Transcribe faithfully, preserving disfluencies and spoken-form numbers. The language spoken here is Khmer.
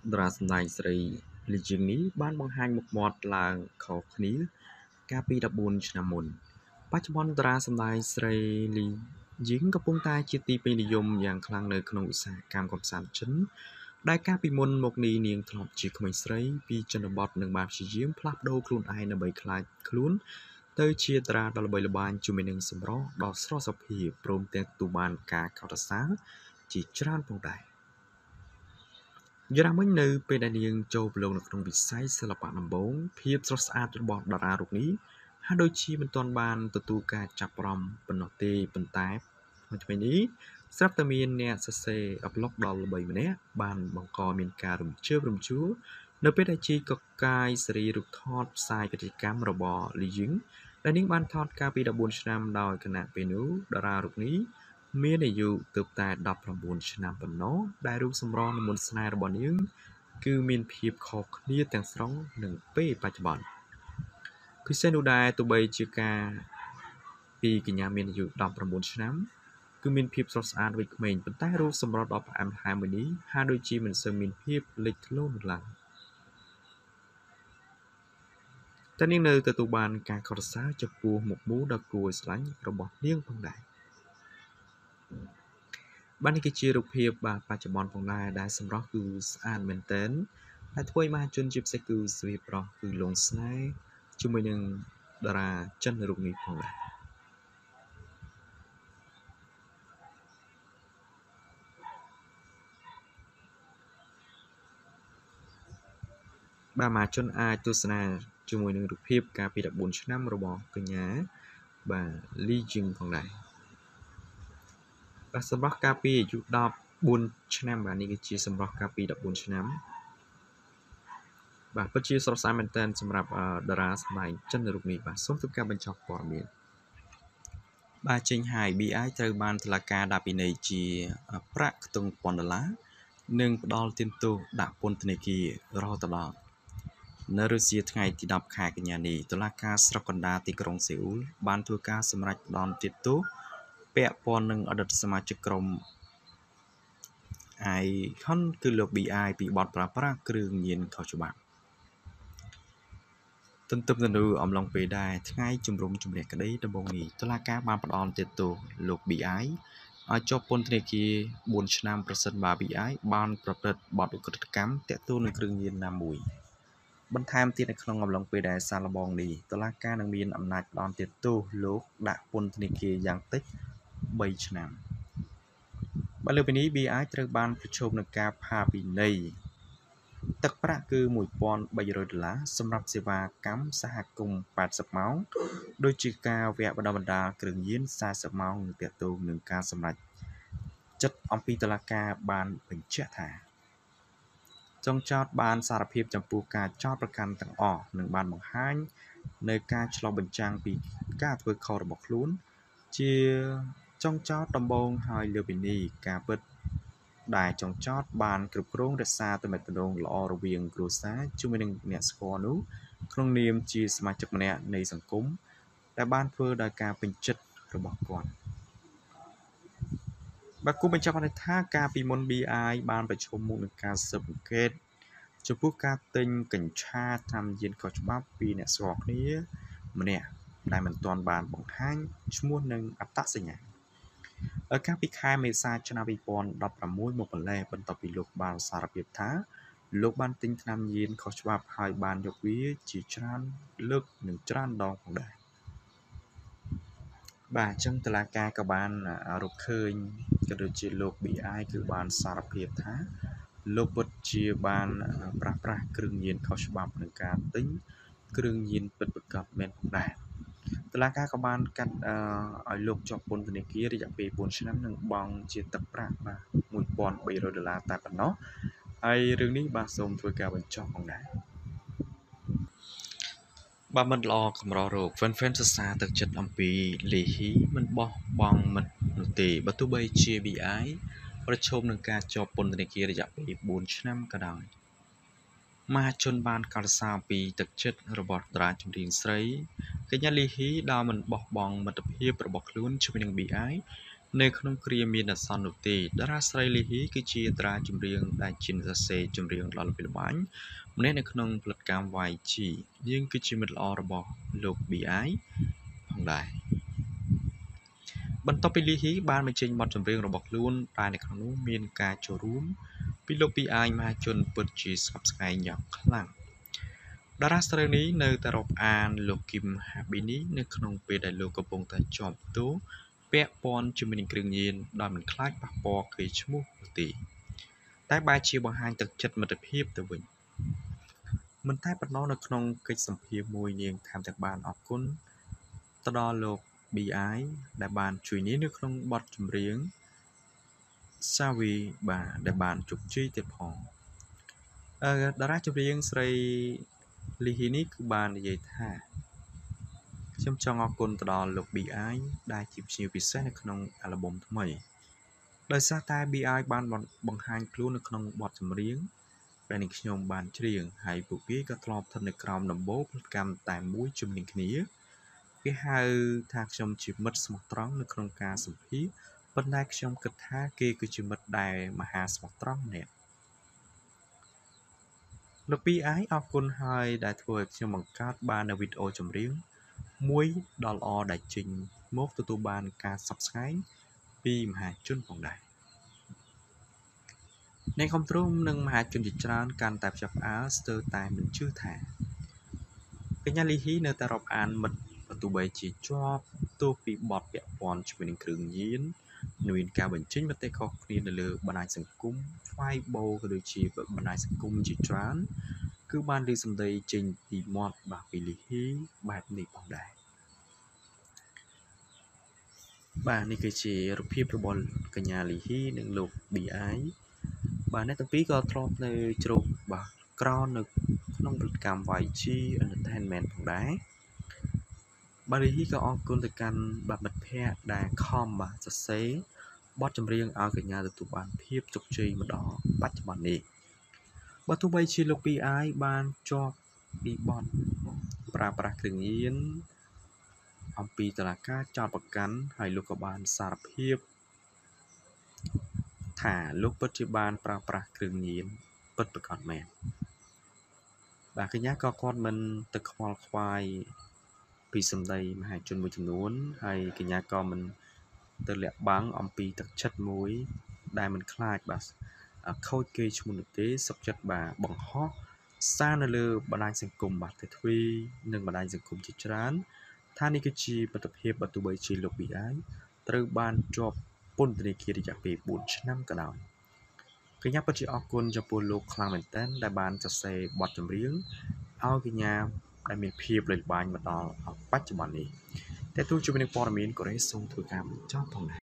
តារាសម្ដែងស្រីលីជឹងនេះបានបង្ហាញមុខមាត់ឡើងខុសគ្នាកាលពីដប់បួនឆ្នាំមុនបច្ចុប្បន្នតារាសម្ដែងស្រីលីយឹងកំពុងតែជាទីពេញនិយមយ៉ាងខ្លាំងនៅក្នុងឧស្សាហកម្មកម្សាន្តចិនដែលកាលពីមុនមកនេះនាងធ្លាប់ជាក្មេងស្រីពីជនបទនិងបានព្យាយាមផ្លាស់ប្ដូរខ្លួនឯងដើម្បីក្លាយខ្លួនទៅជាតារាដ៏ល្បីល្បាញជាមួយនឹងសម្រស់ដ៏ស្រស់សោភាព្រមទាំងទទួលបានការកោតសរសើរជាច្រើនផងដែរយ៉ាងណាមិញនៅពេលដែលនាងចូលប្រឡូកនៅក្នុងវិស័យសិល្បៈដំបូងភាពស្រស់ស្អាតរបស់តារារូបនេះហាក់ដូចជាមិនទាន់បានទទួលការចាប់អារម្មណ៍ប៉ុណ្ណោះទេប៉ុន្តែថ្មីៗនេះស្រាប់តែមានអ្នកសរសេរអប្លុកដ៏ល្បីម្នាក់បានបង្កមានការរំជើបរំជួលនៅពេលដែលជីកកកាយសេរីរូបថតផ្សាយពាណិជ្ជកម្មរបស់លីយឹងដែលនាងបានថតកាលពីដប់បួនឆ្នាំដោយគណៈពេលនោះតារារូបនេះមានអាយុទើបតែដប់ប្រាំបួនឆ្នាំប៉ុណ្ណោះដែលរូបសម្រស់និងមន្តស្នេហ៍របស់នាងគឺមានភាពខុសគ្នាទាំងស្រុងនឹងពេលបច្ចុប្បន្នពិសេសនោះដែរទោះបីជាការពីកញ្ញាមានអាយុដប់ប្រាំបួនឆ្នាំគឺមានភាពស្រស់ស្អាតវ័យក្មេងប៉ុន្តែរូបសម្រស់ដ៏ផ្អែមល្ហែមមួយនេះហាក់ដូចជាមិនសូវមានភាពលេចធ្លោនោះឡើយតែនាងនៅទទួលបានការកោតសរសើរចំពោះមុខមូលដ៏គួរឲ្យស្រឡាញ់របស់នាងផងដែរបាទនេះគឺជារូបភាពបាទបច្ចុប្បន្នផងដែរដែលសម្រស់គឺស្អាតមែនទែនហើយធ្វើឲ្យមហាជនជាពិសេសគឺស្រីប្រុសគឺលងស្នេហ៍ជាមួយនឹងតារាចិនរូបនេះផងដែរបាទមហាជនអាចទស្សនាជាមួយនឹងរូបភាពកាលពីដប់បួនឆ្នាំរបស់កញ្ញាបាទលីជឹងផងដែរបាទសម្រាប់កាលពីអាយុដប់បួនឆ្នាំបាទនេះគឺជាសម្រាប់កាលពីដប់បួនឆ្នាំបាទពិតជាស្រស់ស្អាតមែនទែនសម្រាប់តារាសម្ដែងចិនរូបនេះបាទសូមធ្វើការបញ្ចប់ព័ត៌មានបាទចេញហើយ ប៊ី អាយ ត្រូវបានតុលាការដាក់ពិន័យជាប្រាក់ខ្ទង់ពាន់ដុល្លារនិងផ្ដាល់ទានទោសដាក់ពន្ធនាគាររហូតដល់នៅរុស្ស៊ីថ្ងៃទីដប់ខែកញ្ញានេះតុលាការស្រុកកណ្ដាលទីក្រុងសេអ៊ូលបានធ្វើការសម្រេចផ្ដាល់ទានទោសពាក់ព័ន្ធនឹងអតីតសមាជិកក្រុម Icon គឺលោក ប៊ី អាយ ពីបទប្រើប្រាស់គ្រឿងញៀនខុសច្បាប់ទន្ទឹមទៅនឹងអំឡុងពេលដែរថ្ងៃជំរុំជម្រះក្តីដំបូងនេះតុលាការបានផ្ដាល់ទានទោសលោក ប៊ី អាយ ឲ្យជាប់ពន្ធនាគារបួនឆ្នាំប្រសិនបើ ប៊ី អាយ បានប្រព្រឹត្តបទឧក្រិដ្ឋកម្មទាក់ទងនឹងគ្រឿងញៀនណាមួយបន្ថែមទៀតនៅក្នុងអំឡុងពេលដែលសាកល្បងនេះតុលាការនឹងមានអំណាចផ្ដាល់ទានទោសលោកដាក់ពន្ធនាគារយ៉ាងតិចបីឆ្នាំបើលើពីនេះ ប៊ី អាយ ត្រូវបានប្រឈមនឹងការផាកពិន័យទឹកប្រាក់គឺមួយពាន់បីរយដុល្លារសម្រាប់សេវាកម្មសហគមន៍ប៉ែតសិបម៉ោងដូចជាការវគ្គបណ្ដុះបណ្ដាលគ្រឿងញៀនសែសិបម៉ោងនិងទាក់ទងនឹងការសម្រេចចិត្តអំពីតុលាការបានបញ្ជាក់ថាចុងចោតបានសារភាពចំពោះការចោទប្រកាន់ទាំងអស់និងបានបង្ហាញនៅការឆ្លុះបញ្ចាំងពីការធ្វើខុសរបស់ខ្លួនជាចុងចោតដំបូងហើយលើពីនេះការពិតដែលចុងចោតបានគ្រប់គ្រងរក្សាទំនាក់ទំនងល្អរវាងគ្រួសារជាមួយនឹងអ្នកស្គាល់នោះក្នុងនាមជាសមាជិកម្នាក់នៃសង្គមដែលបានធ្វើដោយការពេញចិត្តរបស់គាត់បាទគូបញ្ជាក់បានថាការពីមុន ប៊ី អាយ បានប្រឈមមុខនឹងការស៊ើបអង្កេតចំពោះការទិញកញ្ឆាតាមយានខុសច្បាប់ពីអ្នកស្គាល់គ្នាម្នាក់ដែលមិនទាន់បានបង្ហាញឈ្មោះនិងអត្តសញ្ញាណកាលពីខែមេសាឆ្នាំពីរពាន់ដប់ប្រាំមួយមកម្លេះបន្ទាប់ពីលោកបានសារភាពថាលោកបានទិញថ្នាំញៀនខុសច្បាប់ហើយបានយកវាជាច្រើនលើកនិងច្រើនដងផងដែរបាទអញ្ចឹងតុលាការក៏បានរកឃើញក៏ដូចជាលោក ប៊ី អាយ គឺបានសារភាពថាលោកពិតជាបានប្រាស្រ័យគ្រឿងញៀនខុសច្បាប់នឹងការទិញគ្រឿងញៀនពិតប្រាកដមែនផងដែរតុលាការក៏បានកាត់ឲ្យលោកជាប់ពន្ធនាគាររយៈពេលបួនឆ្នាំនិងបង់ជាទឹកប្រាក់បាទមួយពាន់បីរយដុល្លារតែប៉ុណ្ណោះហើយរឿងនេះបាទសូមធ្វើការបញ្ចប់ផងដែរបាទមិត្តល្អកម្ររោគ fan fan សរសើរទឹកចិត្តអំពីលីហ៊ីមិនបោះបង់មិត្តនោះទេបើទោះបីជា ប៊ី អាយ ប្រឈមនឹងការជាប់ពន្ធនាគាររយៈពេលបួនឆ្នាំក៏ដោយមហាជនបានកោតសរសើរពីទឹកចិត្តរបស់តារាចម្រៀងស្រីកញ្ញាលីហ៊ីដែលមិនបោះបង់មិត្តភាពរបស់ខ្លួនជាមួយនឹង ប៊ី អាយនៅក្នុងគ្រាមានអសន្ននោះទេតារាស្រីលីហ៊ីគឺជាតារាចម្រៀងដែលជាអ្នកសរសេរចម្រៀងដ៏ល្បីល្បាញម្នាក់នៅក្នុងផលិតកម្ម វ៉ាយ ជី យើងគឺជាមិត្តល្អរបស់លោក ប៊ី អាយ ផងដែរបន្ទាប់ពីលីហ៊ីបានបញ្ចេញបទចម្រៀងរបស់ខ្លួនដែលនៅក្នុងនោះមានការចូលរួមពីលោក ប៊ី អាយ មហាជនពិតជាស្កប់ស្កែងយ៉ាងខ្លាំងតារាស្រីនេះនៅតែរាប់អានលោកគឹម ហាប៊ីនីនៅក្នុងពេលដែលលោកកំពុងតែជាប់ទោសពាក់ព័ន្ធជាមួយនឹងគ្រឿងញៀនដោយមិនខ្លាចប៉ះពាល់កេរ្តិ៍ឈ្មោះនោះទេតែបែរជាបង្ហាញទឹកចិត្តមិត្តភាពទៅវិញមិនតែប៉ុណ្ណោះនៅក្នុងកិច្ចសម្ភាសន៍មួយនាងថែមទាំងបានអរគុណទៅដល់លោក ប៊ី អាយ ដែលបានជួយនាងនៅក្នុងបទចម្រៀង សាវី បាទដែលបានជោគជ័យទៀតផងអឺតារាចម្រៀងស្រីលីហ៊ីនេះគឺបាននិយាយថាខ្ញុំចង់អរគុណទៅដល់លោក ប៊ី អាយ ដែលជាភ្ញៀវពិសេសនៅក្នុងអាល់ប៊ុមថ្មីដោយសារតែ ប៊ី អាយ បានបង្ហាញខ្លួននៅក្នុងបទចម្រៀងដែលនាងខ្ញុំបានច្រៀងហើយពួកគេក៏ធ្លាប់ស្ថិតនៅក្រោមដំបូលផលិតកម្មតែមួយជាមួយនឹងគ្នាគេហៅថាខ្ញុំជាមិត្តស្មោះត្រង់នៅក្នុងការសម្ភាសន៍ប៉ុន្តែខ្ញុំគិតថាគេគឺជាមិត្តដែលមហាស្មោះត្រង់ម្នាក់លោក ប៊ី អាយ អរគុណហើយដែលធ្វើឲ្យខ្ញុំបង្កើតបាននូវវីដេអូចម្រៀងមួយដ៏ល្អដែលចេញមកទទួលបានការសប្ស្បពីមហាជនផងដែរអ្នកគ្រប់គ្រងនិងមហាជនជាច្រើនកាន់តែផ្ចព្វផ្អើលស្ទើរតែមិនជឿថាកញ្ញាលីហ៊ីនៅតែរាប់អានមិត្តបើទោះបីជាជាប់ទោសពីបទពាក់ព័ន្ធជាមួយនឹងគ្រឿងញៀនមានការបញ្ចេញមតិខុសគ្នានៅលើបណ្ដាញសង្គម Weibo ក៏ដូចជាបណ្ដាញសង្គមជាច្រើនគឺបានលើកសម្ដីចេញពីមាត់បាទពីលីហ៊ីបែបនេះផងដែរបាទនេះគឺជារូបភាពរបស់កញ្ញាលីហ៊ីនិងលោក ប៊ី អាយ បាទអ្នកទាំងពីរក៏ធ្លាប់នៅជ្រោកបាទក្រោននៅក្នុងផលិតកម្ម វ៉ាយ ជី Entertainment ផងដែរបាទលីហ៊ីក៏អរគុណទៅកាន់បាទមិត្តភ័ក្តិដែលខំបាទសរសេរបទចម្រៀងឲ្យកញ្ញាទទួលបានភាពជោគជ័យមកដល់បច្ចុប្បន្ននេះបើទោះបីជាលោក ប៊ី អាយ បានជាប់ពីបទប្រើប្រាស់គ្រឿងញៀនអំពីតុលាការចោទប្រកាន់ហើយលោកក៏បានសារភាពថាលោកពិតជាបានប្រើប្រាស់គ្រឿងញៀនពិតប្រាកដមែនបាទកញ្ញាក៏គាត់មិនទៅខ្វល់ខ្វាយពីសម្ដីមហាជនមួយចំនួនហើយកញ្ញាក៏មិនទៅលាក់បាំងអំពីទឹកចិត្តមួយដែលមិនខ្លាចបាទខូចគេឈ្មោះនោះទេសុខចិត្តបាទបង្ហោះសារនៅលើបណ្ដាញសង្គមបាទទ្វីនិងបណ្ដាញសង្គមជាច្រើនថានេះគឺជាមិត្តភាពបើទោះបីជាលោក ប៊ី អាយ ត្រូវបានជាប់ពន្ធនាគាររយៈពេលបួនឆ្នាំក៏ដោយកញ្ញាពិតជាអរគុណចំពោះលោកខ្លាំងមែនទែនដែលបានសរសេរបទចម្រៀងឲ្យកញ្ញាដែលមានភាពល្បីល្បាញមកដល់បច្ចុប្បន្ននេះតែទោះជាមានព័ត៌មានកូរ៉េសូមធ្វើការបញ្ចប់ផងដែរ